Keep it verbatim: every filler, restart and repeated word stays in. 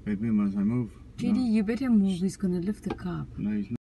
Baby, must I move? J D, No. you better move. He's gonna lift the car. No, he's not.